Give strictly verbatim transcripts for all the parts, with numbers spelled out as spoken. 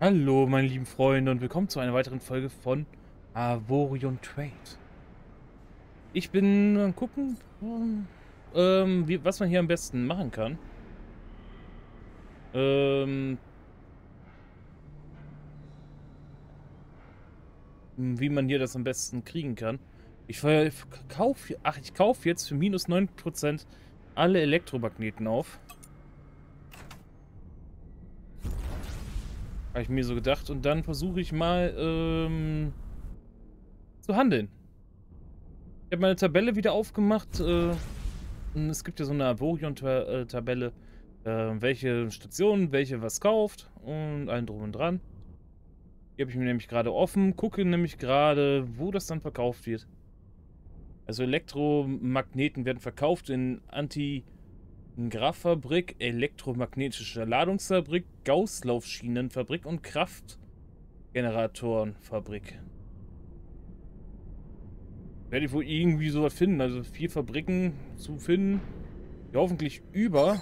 Hallo, meine lieben Freunde, und willkommen zu einer weiteren Folge von Avorion Trade. Ich bin am gucken, ähm, wie, was man hier am besten machen kann. Ähm, wie man hier das am besten kriegen kann. Ich kaufe, ach, ich kaufe jetzt für minus neun Prozent alle Elektromagneten auf. Habe ich mir so gedacht. Und dann versuche ich mal, ähm, zu handeln. Ich habe meine Tabelle wieder aufgemacht. Äh, es gibt ja so eine Avorion-Tabelle, äh, welche Station, welche was kauft und allen drum und dran. Die habe ich mir nämlich gerade offen, gucke nämlich gerade, wo das dann verkauft wird. Also Elektromagneten werden verkauft in Antigraphfabrik, elektromagnetische Ladungsfabrik, Gaußlaufschienenfabrik und Kraftgeneratorenfabrik. Werde ich wohl irgendwie sowas finden, also vier Fabriken zu finden, die hoffentlich über.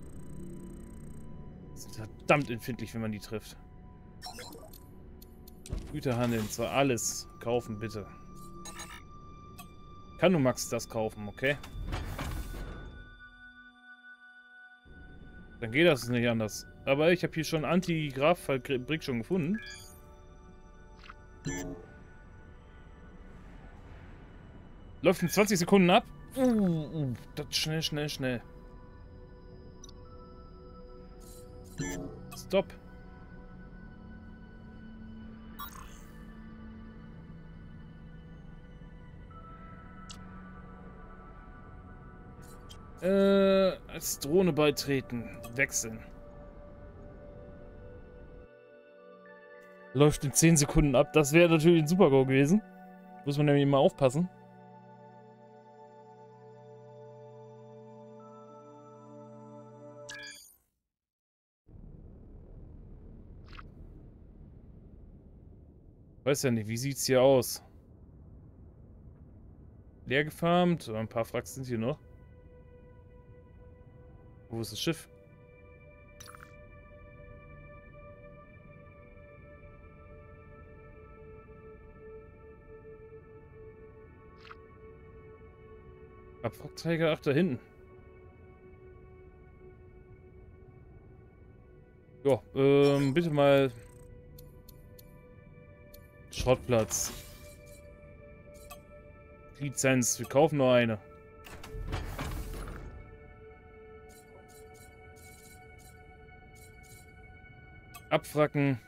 Das ist verdammt empfindlich, wenn man die trifft. Güter handeln, zwar alles kaufen, bitte. Kann nur Max das kaufen, okay? Dann geht das nicht anders. Aber ich habe hier schon Anti-Graph-Fabrik schon gefunden. Läuft in zwanzig Sekunden ab. Uh, uh, das schnell, schnell, schnell. Stopp. Äh, als Drohne beitreten. Wechseln. Läuft in zehn Sekunden ab. Das wäre natürlich ein Super-Go gewesen. Muss man nämlich immer aufpassen. Weiß ja nicht, wie sieht's hier aus? Leer gefarmt. Ein paar Fracks sind hier noch. Wo ist das Schiff? Abwrackträger, ach, da hinten. Ja, ähm, bitte mal Schrottplatz. Lizenz, wir kaufen nur eine. Abwracken.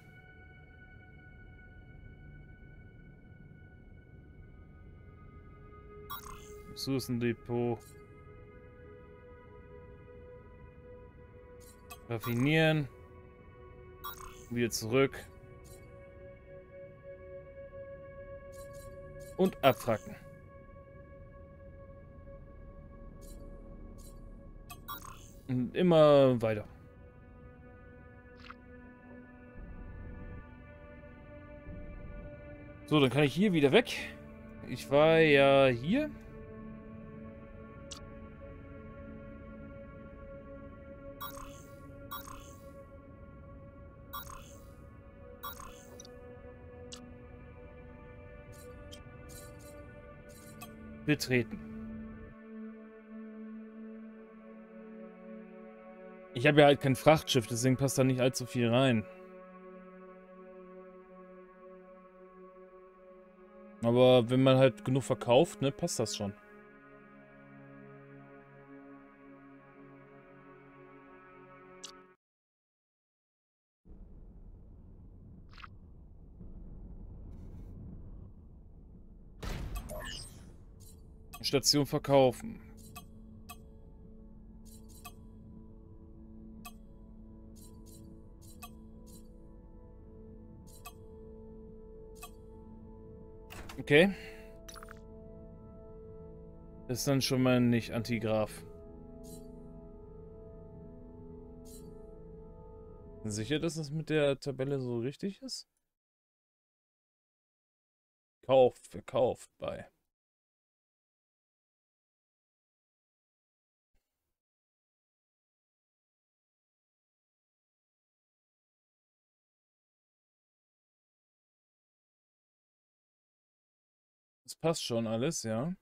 Ressourcendepot. Raffinieren. Wieder zurück. Und abwracken. Und immer weiter. So, dann kann ich hier wieder weg. Ich war ja hier. Betreten. Ich habe ja halt kein Frachtschiff, deswegen passt da nicht allzu viel rein. Aber wenn man halt genug verkauft, ne, passt das schon. Station verkaufen. Okay. Das ist dann schon mal nicht Antigraph. Sicher, dass es mit der Tabelle so richtig ist? Kauft, verkauft bei. Das passt schon alles, ja.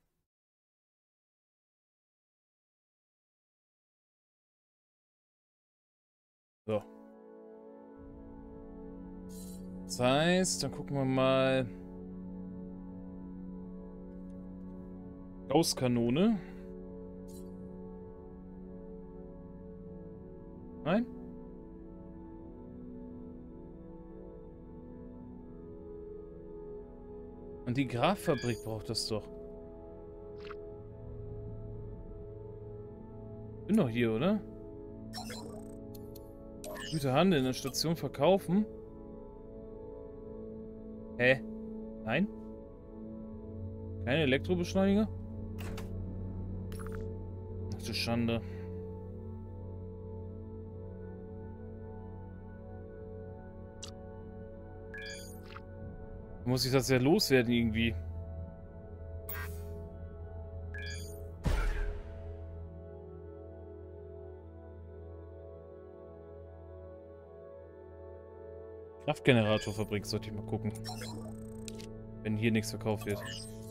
So. Das heißt, dann gucken wir mal. Gaußkanone. Nein? Und die Graffabrik braucht das doch. Bin doch hier, oder? Güterhandel in der Station verkaufen. Hä? Nein? Keine Elektrobeschleuniger? Ach du Schande. Muss ich das ja loswerden irgendwie? Kraftgeneratorfabrik sollte ich mal gucken. Wenn hier nichts verkauft wird.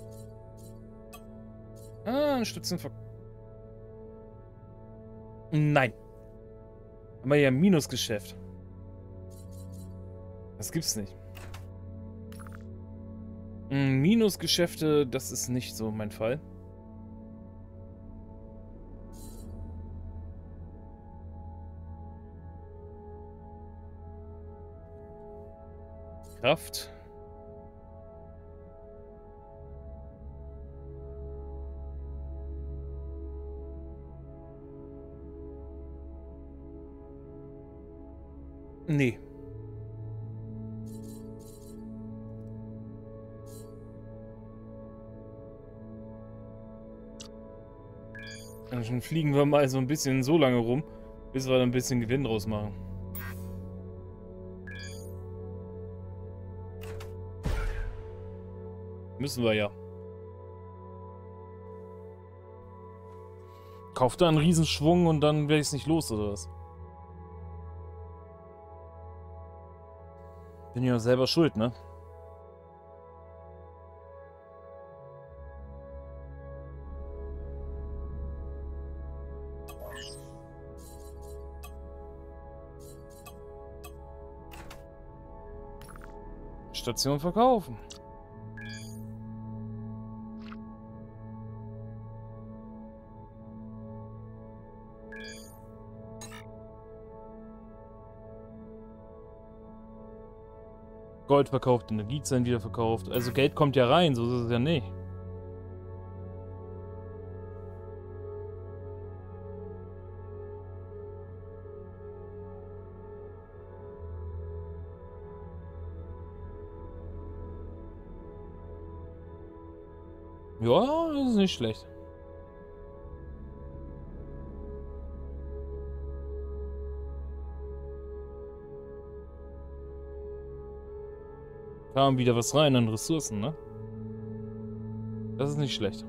Ah, ein Stützenver... Nein. Haben wir ja ein Minusgeschäft. Das gibt's nicht. Minusgeschäfte, das ist nicht so mein Fall. Kraft. Nee. Dann fliegen wir mal so ein bisschen so lange rum, bis wir dann ein bisschen Gewinn draus machen. Müssen wir ja. Kauft da einen Riesenschwung und dann werde ich es nicht los, oder was? Bin ja selber schuld, ne? Station verkaufen. Gold verkauft, Energiezellen wieder verkauft. Also Geld kommt ja rein, so ist es ja nicht. Ja, das ist nicht schlecht. Kam wieder was rein an Ressourcen, ne? Das ist nicht schlecht.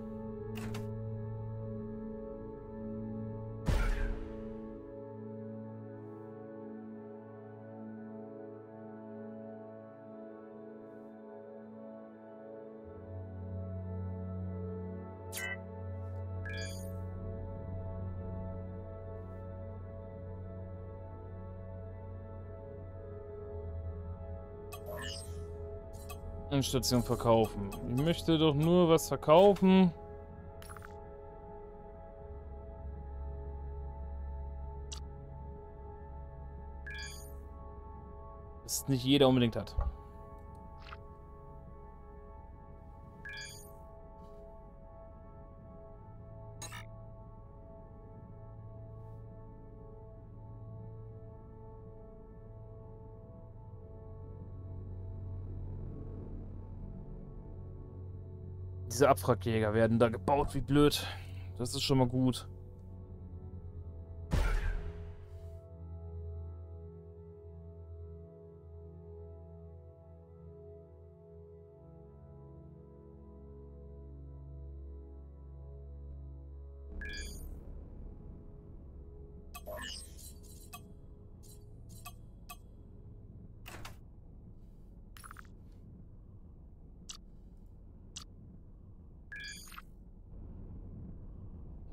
Station verkaufen. Ich möchte doch nur was verkaufen. Das nicht jeder unbedingt hat. Diese Abwrackjäger werden da gebaut wie blöd. Das ist schon mal gut.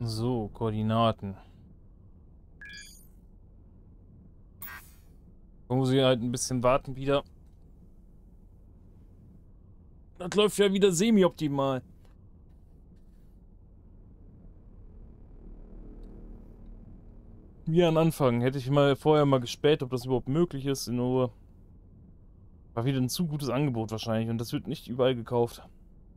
So, Koordinaten. Da muss ich halt ein bisschen warten wieder. Das läuft ja wieder semi-optimal. Wie am Anfang. Hätte ich mal vorher mal gespäht, ob das überhaupt möglich ist. Nur war wieder ein zu gutes Angebot wahrscheinlich. Und das wird nicht überall gekauft.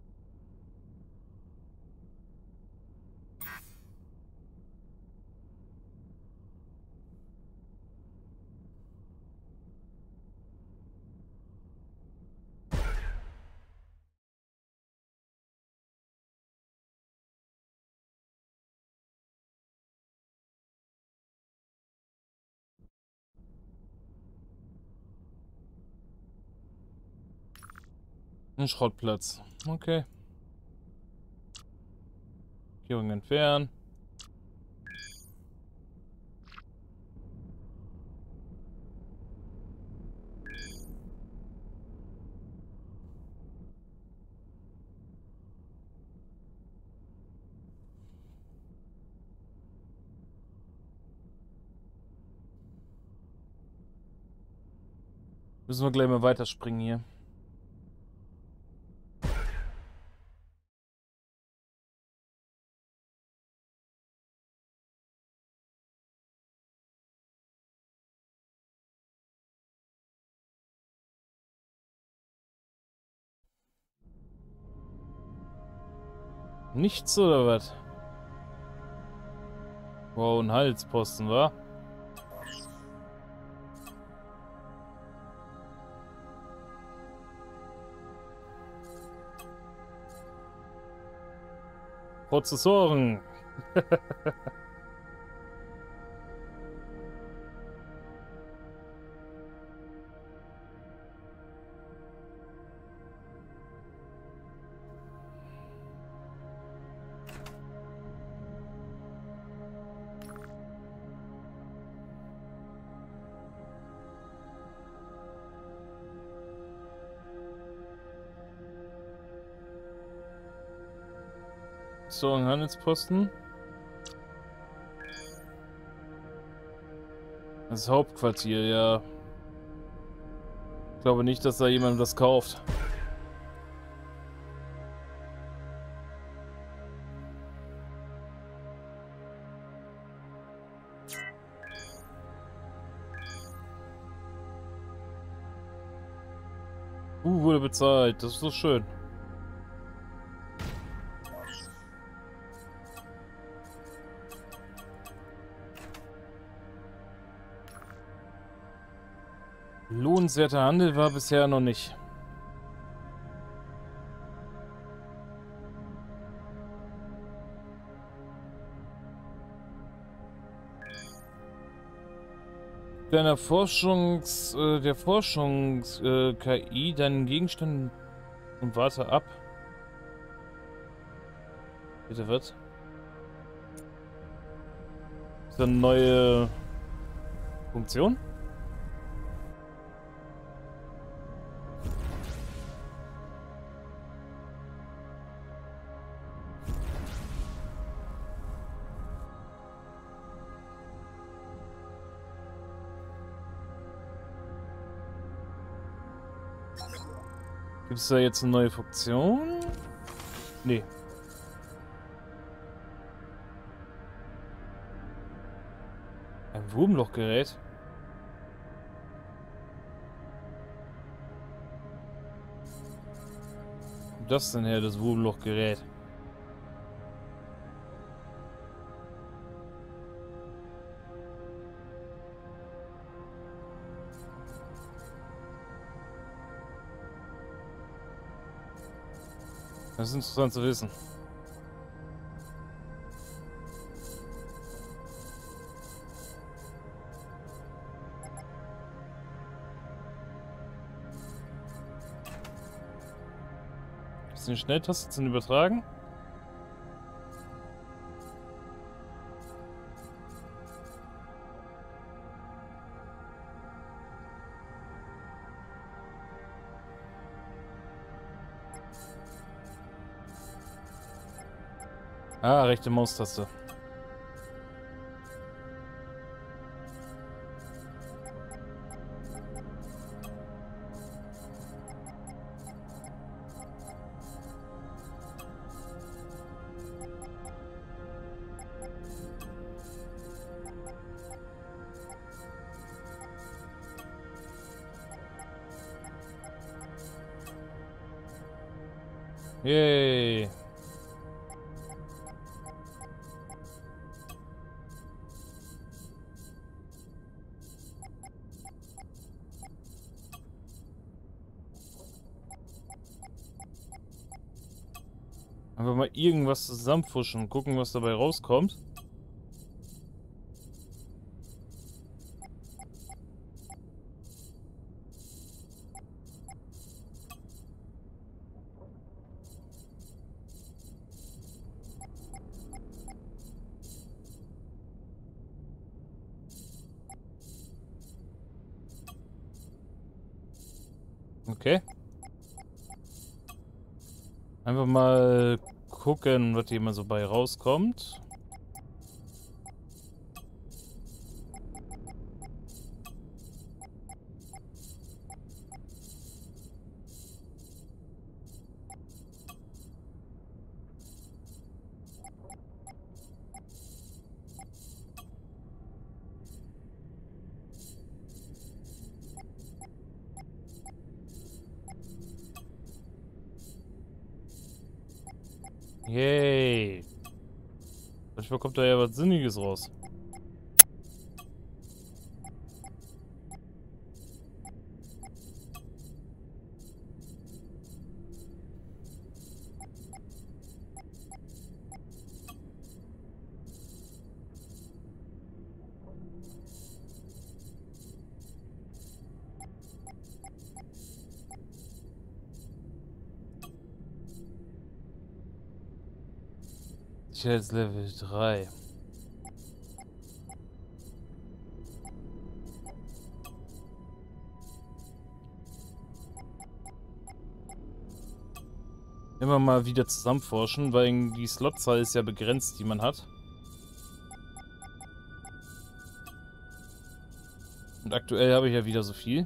Ein Schrottplatz. Okay. Markierung entfernen. Müssen wir gleich mal weiterspringen hier. Nichts oder was? Wow, ein Halsposten, wa? Prozessoren. So, ein Handelsposten. Das Hauptquartier, ja. Ich glaube nicht, dass da jemand das kauft. Uh, wurde bezahlt. Das ist so schön. Lohnenswerter Handel war bisher noch nicht. Deiner Forschungs... Äh, der Forschungs-K I äh, deinen Gegenstand und warte ab. Bitte was? Ist das eine neue Funktion? Gibt es da jetzt eine neue Funktion? Nee. Ein Wurmlochgerät? Wo kommt das denn her, das Wurmlochgerät? Das ist interessant zu wissen. Ist eine Schnelltaste zum Übertragen? Ah, rechte Maustaste. Yay. Einfach mal irgendwas zusammenfuschen und gucken, was dabei rauskommt. Okay. Einfach mal gucken, was hier mal so bei rauskommt. Yay. Manchmal kommt da ja was Sinniges raus. Sicherheitslevel drei. Immer mal wieder zusammenforschen, weil die Slotzahl ist ja begrenzt, die man hat. Und aktuell habe ich ja wieder so viel.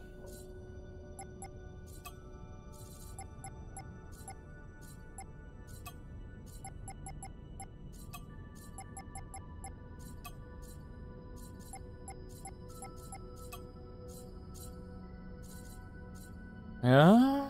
Ja.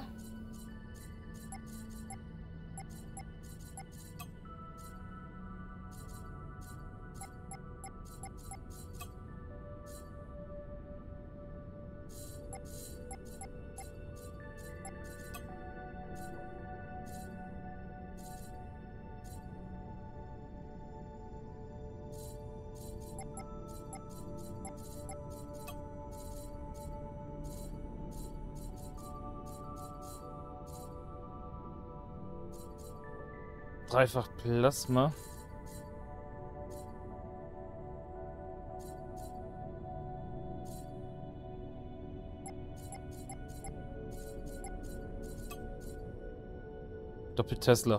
Dreifach Plasma. Doppel Tesla.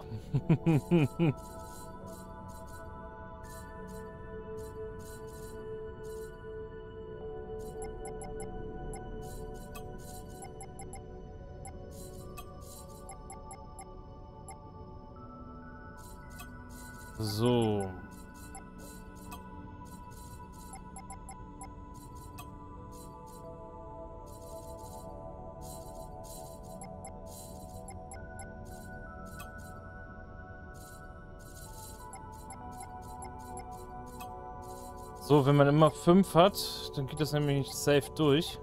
So. So, wenn man immer fünf hat, dann geht das nämlich safe durch.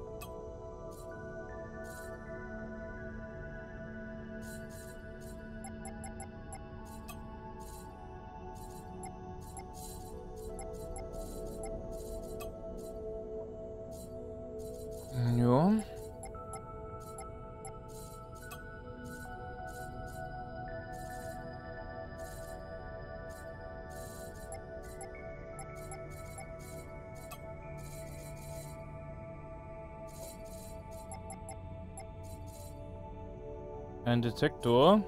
Ja. Ein Detektor.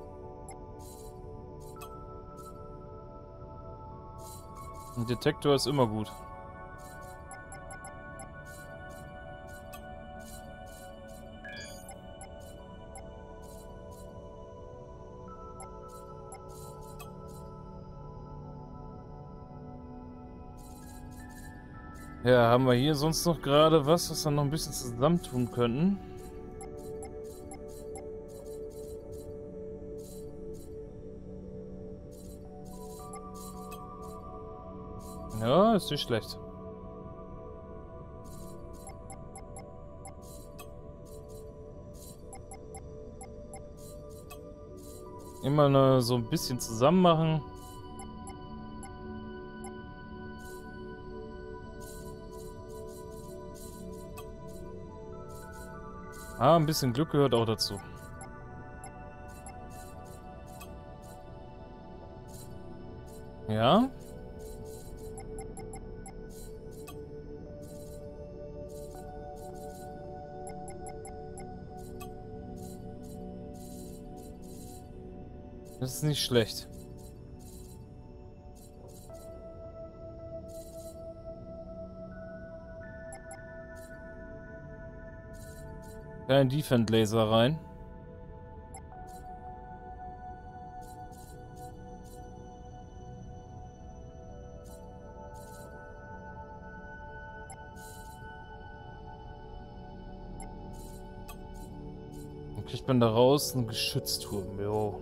Ein Detektor ist immer gut. Ja, haben wir hier sonst noch gerade was, was wir noch ein bisschen zusammentun könnten? Ja, ist nicht schlecht. Immer nur so ein bisschen zusammen machen. Ah, ein bisschen Glück gehört auch dazu. Ja. Das ist nicht schlecht. Kein Defend-Laser rein. Dann kriegt man da raus einen Geschützturm. Jo.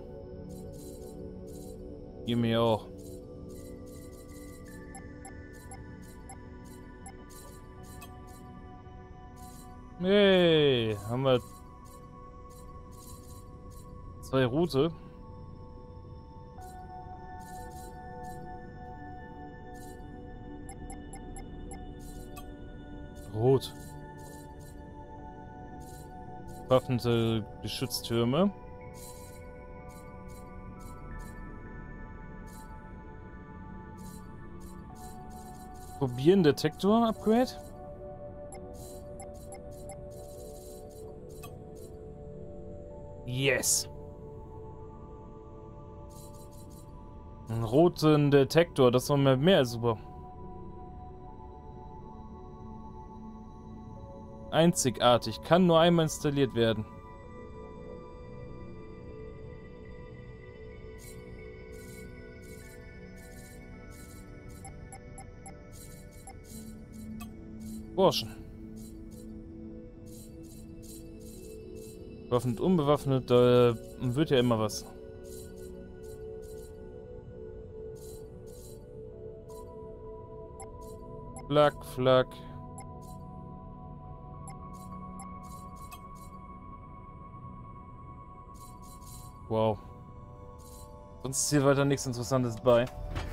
Hier mir auch. Hey, haben wir zwei Route. Rot. Waffende Geschütztürme. Probieren Detektor Upgrade. Yes. Einen roten Detektor, das war mehr, mehr als super. Einzigartig, kann nur einmal installiert werden. Burschen. Bewaffnet, unbewaffnet, da wird ja immer was. Flak, Flak. Wow. Sonst ist hier weiter nichts Interessantes bei.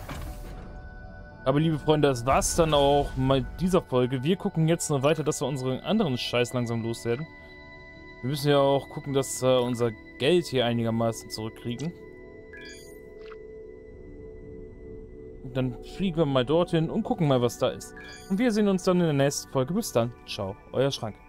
Aber liebe Freunde, das war's dann auch mit dieser Folge. Wir gucken jetzt noch weiter, dass wir unseren anderen Scheiß langsam loswerden. Wir müssen ja auch gucken, dass wir unser Geld hier einigermaßen zurückkriegen. Und dann fliegen wir mal dorthin und gucken mal, was da ist. Und wir sehen uns dann in der nächsten Folge. Bis dann. Ciao, euer Schrank.